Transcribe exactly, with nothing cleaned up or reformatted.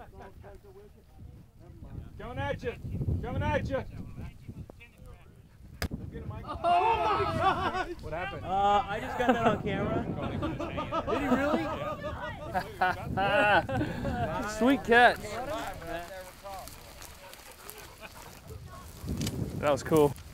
Coming at you. Coming at you. Oh my God! What happened? Uh, I just got that on camera. Did he really? Sweet catch. That was cool.